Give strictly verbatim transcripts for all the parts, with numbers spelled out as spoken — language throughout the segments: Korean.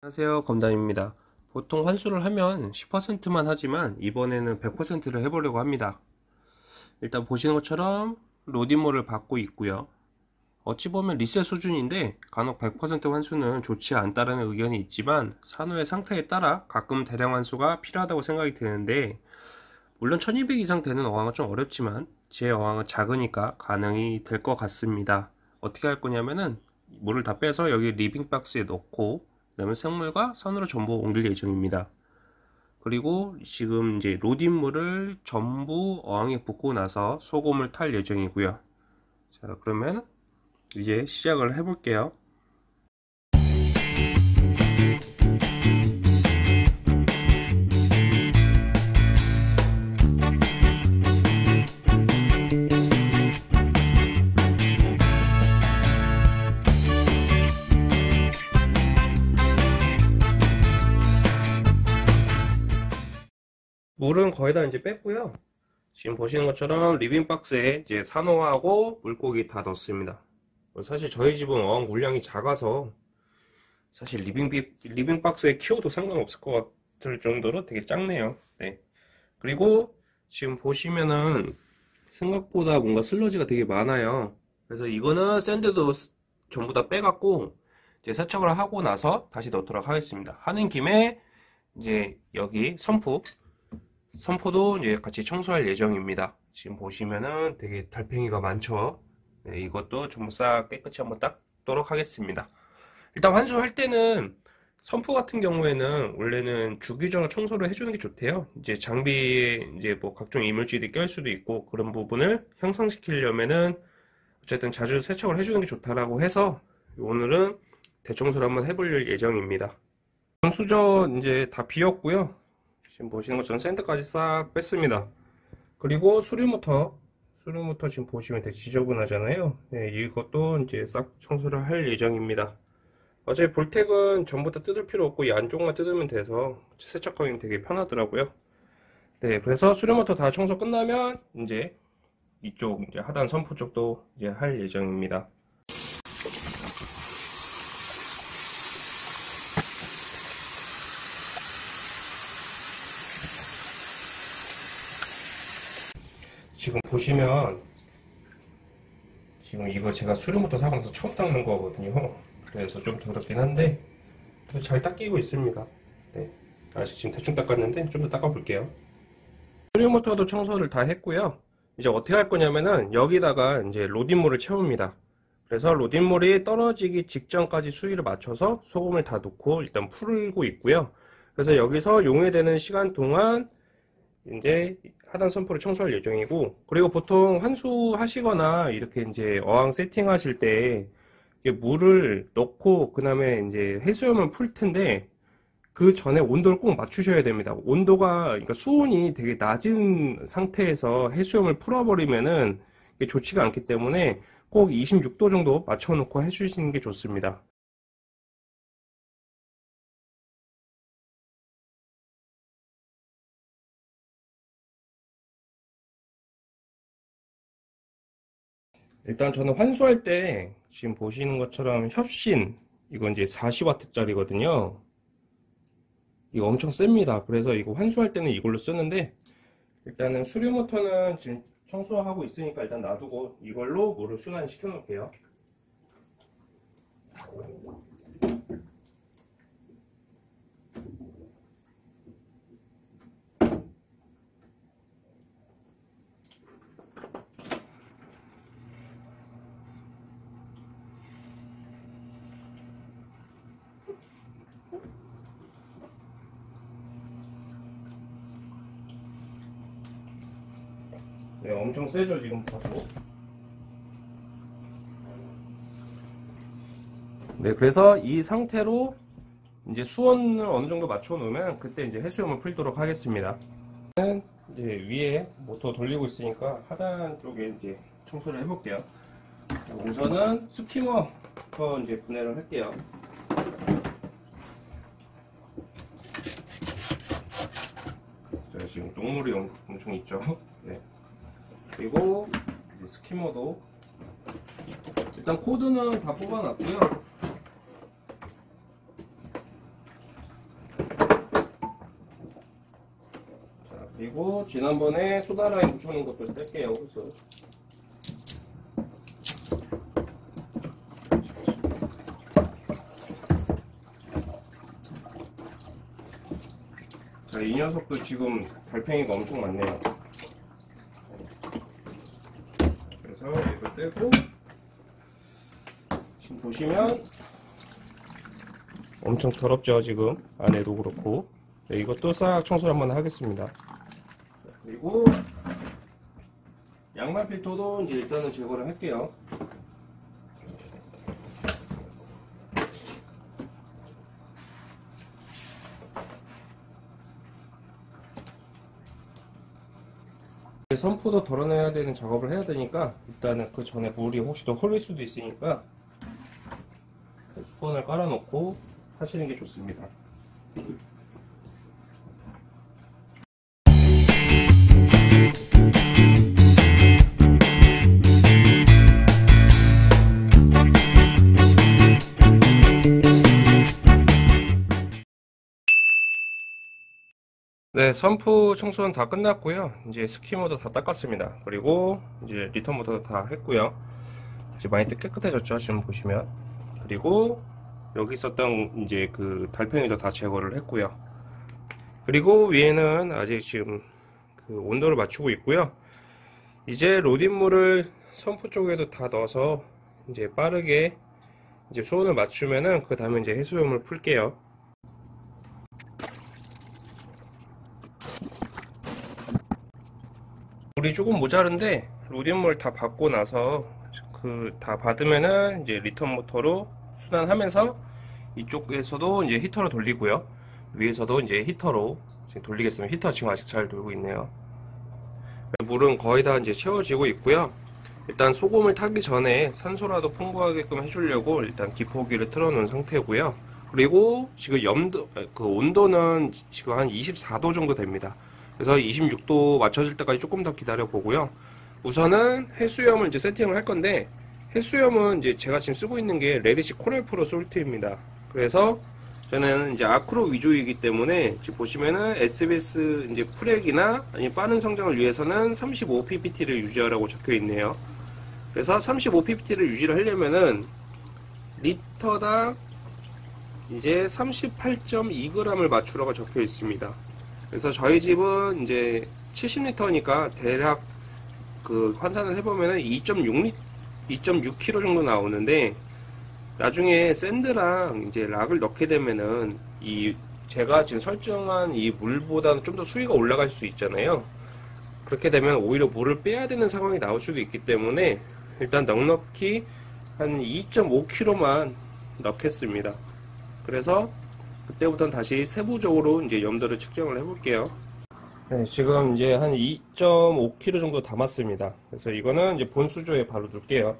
안녕하세요, 검담입니다. 보통 환수를 하면 십 퍼센트만 하지만 이번에는 백 퍼센트를 해보려고 합니다. 일단 보시는 것처럼 로딩몰을 받고 있고요. 어찌 보면 리셋 수준인데 간혹 백 퍼센트 환수는 좋지 않다는 의견이 있지만 산호의 상태에 따라 가끔 대량 환수가 필요하다고 생각이 드는데, 물론 천이백 이상 되는 어항은 좀 어렵지만 제 어항은 작으니까 가능이 될 것 같습니다. 어떻게 할 거냐면은 물을 다 빼서 여기 리빙 박스에 넣고 그다음에 생물과 산으로 전부 옮길 예정입니다. 그리고 지금 이제 로딩물을 전부 어항에 붓고 나서 소금을 탈 예정이고요. 자, 그러면 이제 시작을 해볼게요. 물은 거의 다 이제 뺐고요. 지금 보시는 것처럼 리빙 박스에 이제 산호하고 물고기 다 넣었습니다. 사실 저희 집은 어항 물량이 작아서 사실 리빙, 리빙 박스에 키워도 상관없을 것 같을 정도로 되게 작네요. 네. 그리고 지금 보시면은 생각보다 뭔가 슬러지가 되게 많아요. 그래서 이거는 샌드도 전부 다 빼갖고 이제 세척을 하고 나서 다시 넣도록 하겠습니다. 하는 김에 이제 여기 선프 선포도 이제 같이 청소할 예정입니다. 지금 보시면은 되게 달팽이가 많죠. 네, 이것도 전부 싹 깨끗이 한번 닦도록 하겠습니다. 일단 환수할 때는 선포 같은 경우에는 원래는 주기적으로 청소를 해주는 게 좋대요. 이제 장비에 이제 뭐 각종 이물질이 껴일 수도 있고 그런 부분을 향상시키려면은 어쨌든 자주 세척을 해주는 게 좋다라고 해서 오늘은 대청소를 한번 해볼 예정입니다. 수저 이제 다 비웠고요. 지금 보시는 것처럼 샌드까지 싹 뺐습니다. 그리고 수류모터, 수류모터 지금 보시면 되게 지저분하잖아요. 네, 이것도 이제 싹 청소를 할 예정입니다. 어차피 볼텍은 전부 다 뜯을 필요 없고 이 안쪽만 뜯으면 돼서 세척하기는 되게 편하더라고요. 네, 그래서 수류모터 다 청소 끝나면 이제 이쪽 이제 하단 선포 쪽도 이제 할 예정입니다. 지금 보시면 지금 이거 제가 수류모터 사고 나서 처음 닦는 거거든요. 그래서 좀 더럽긴 한데 잘 닦이고 있습니다. 네, 아직 지금 대충 닦았는데 좀 더 닦아 볼게요. 수류모터도 청소를 다 했고요. 이제 어떻게 할 거냐면은 여기다가 이제 로딩물을 채웁니다. 그래서 로딩물이 떨어지기 직전까지 수위를 맞춰서 소금을 다 넣고 일단 풀고 있고요. 그래서 여기서 용해되는 시간 동안 이제 하단 선포를 청소할 예정이고, 그리고 보통 환수하시거나 이렇게 이제 어항 세팅하실 때 물을 넣고 그 다음에 이제 해수염을 풀 텐데 그 전에 온도를 꼭 맞추셔야 됩니다. 온도가, 그러니까 수온이 되게 낮은 상태에서 해수염을 풀어버리면은 이게 좋지가 않기 때문에 꼭 이십육 도 정도 맞춰놓고 해주시는 게 좋습니다. 일단 저는 환수할 때 지금 보시는 것처럼 협신, 이건 이제 사십 와트 짜리거든요. 이거 엄청 셉니다. 그래서 이거 환수할 때는 이걸로 쓰는데, 일단은 수류 모터는 지금 청소하고 있으니까 일단 놔두고 이걸로 물을 순환시켜 놓을게요. 네, 엄청 세죠 지금 봐도. 네, 그래서 이 상태로 이제 수온을 어느 정도 맞춰 놓으면 그때 이제 해수염을 풀도록 하겠습니다. 이제 위에 모터 돌리고 있으니까 하단 쪽에 이제 청소를 해볼게요. 우선은 스키머부터 이제 분해를 할게요. 자, 지금 똥물이 엄청 있죠. 네. 그리고 이제 스키머도 일단 코드는 다 뽑아놨고요. 그리고 지난번에 소다 라인 붙여놓은 것도 뺄게요. 호스. 자, 이 녀석도 지금 달팽이가 엄청 많네요. 그래서 이거 떼고, 지금 보시면 엄청 더럽죠. 지금 안에도 그렇고. 네, 이것도 싹 청소를 한번 하겠습니다. 그리고 양말 필터도 이제 일단은 제거를 할게요. 선푸도 덜어내야 되는 작업을 해야 되니까 일단은 그 전에 물이 혹시 더 흐를 수도 있으니까 수건을 깔아놓고 하시는 게 좋습니다. 네, 선프 청소는 다 끝났고요. 이제 스키머도 다 닦았습니다. 그리고 이제 리턴 모터도 다 했고요. 이제 많이 깨끗해졌죠, 지금 보시면. 그리고 여기 있었던 이제 그 달팽이도 다 제거를 했고요. 그리고 위에는 아직 지금 그 온도를 맞추고 있고요. 이제 로딩물을 선프 쪽에도 다 넣어서 이제 빠르게 이제 수온을 맞추면은 그 다음에 이제 해수염을 풀게요. 물이 조금 모자른데 로딩물 다 받고 나서 그 다 받으면은 이제 리턴 모터로 순환하면서 이쪽에서도 이제 히터로 돌리고요. 위에서도 이제 히터로 지금 돌리겠습니다. 히터 지금 아직 잘 돌고 있네요. 물은 거의 다 이제 채워지고 있고요. 일단 소금을 타기 전에 산소라도 풍부하게끔 해주려고 일단 기포기를 틀어 놓은 상태고요. 그리고 지금 염도 그 온도는 지금 한 이십사 도 정도 됩니다. 그래서 이십육 도 맞춰질 때까지 조금 더 기다려 보고요. 우선은 해수염을 이제 세팅을 할 건데, 해수염은 이제 제가 지금 쓰고 있는 게 레드시 코랄 프로 솔트입니다. 그래서 저는 이제 아크로 위주이기 때문에 지금 보시면은 에스비에스 이제 풀액이나 아니면 빠른 성장을 위해서는 삼십오 ppt를 유지하라고 적혀 있네요. 그래서 삼십오 ppt를 유지를 하려면은 리터당 이제 삼십팔 점 이 그램을 맞추라고 적혀 있습니다. 그래서 저희 집은 이제 칠십 리터니까 대략 그 환산을 해보면은 이 점 육 킬로그램 정도 나오는데, 나중에 샌드랑 이제 락을 넣게 되면은 이 제가 지금 설정한 이 물보다는 좀 더 수위가 올라갈 수 있잖아요. 그렇게 되면 오히려 물을 빼야 되는 상황이 나올 수도 있기 때문에 일단 넉넉히 한 이 점 오 킬로그램만 넣겠습니다. 그래서 그때부터는 다시 세부적으로 이제 염도를 측정을 해볼게요. 네, 지금 이제 한 이 점 오 킬로그램 정도 담았습니다. 그래서 이거는 이제 본수조에 바로 둘게요.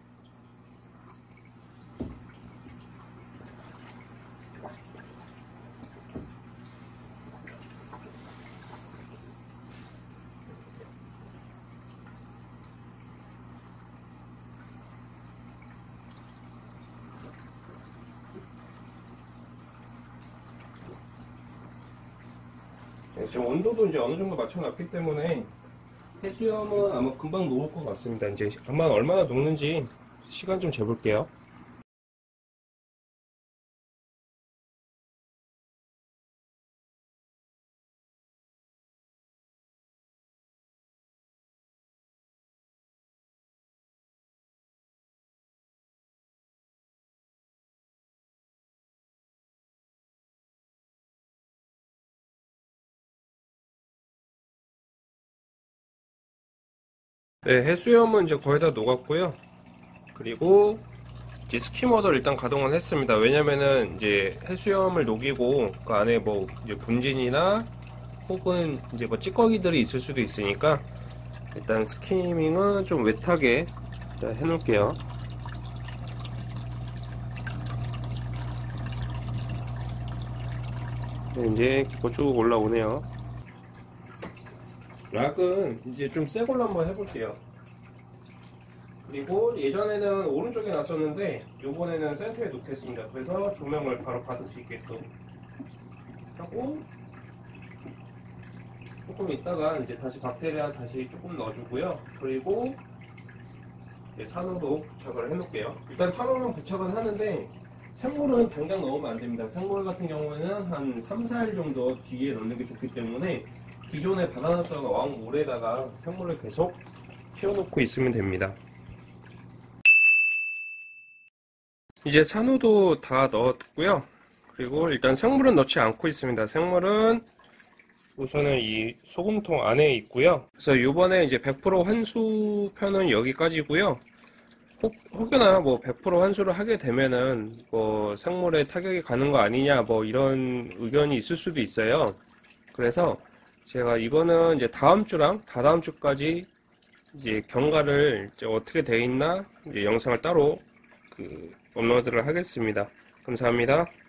네, 지금 온도도 이제 어느 정도 맞춰놨기 때문에 해수염은 아마 금방 녹을 것 같습니다. 이제 아마 얼마나 녹는지 시간 좀 재볼게요. 네, 해수염은 이제 거의 다 녹았고요. 그리고 이제 스키머더를 일단 가동을 했습니다. 왜냐면은 이제 해수염을 녹이고 그 안에 뭐 이제 분진이나 혹은 이제 뭐 찌꺼기들이 있을 수도 있으니까 일단 스키밍은 좀 웨트하게 해 놓을게요. 네, 이제 기포 쭉 올라오네요. 락은 이제 좀 새 걸로 한번 해볼게요. 그리고 예전에는 오른쪽에 놨었는데 요번에는 센터에 놓겠습니다. 그래서 조명을 바로 받을 수 있게끔 하고, 조금 있다가 이제 다시 박테리아 다시 조금 넣어주고요. 그리고 이제 산호도 부착을 해놓을게요. 일단 산호는 부착은 하는데 생물은 당장 넣으면 안 됩니다. 생물 같은 경우에는 한 삼, 사 일 정도 뒤에 넣는 게 좋기 때문에 기존에 받아놨던 어항물에다가 생물을 계속 키워놓고 있으면 됩니다. 이제 산호도 다 넣었고요. 그리고 일단 생물은 넣지 않고 있습니다. 생물은 우선은 이 소금통 안에 있고요. 그래서 이번에 이제 백 퍼센트 환수편은 여기까지고요. 혹, 혹여나 뭐 백 퍼센트 환수를 하게 되면은 뭐 생물에 타격이 가는 거 아니냐 뭐 이런 의견이 있을 수도 있어요. 그래서 제가 이거는 이제 다음 주랑 다다음 주까지 이제 경과를 이제 어떻게 돼 있나 이제 영상을 따로 그 업로드를 하겠습니다. 감사합니다.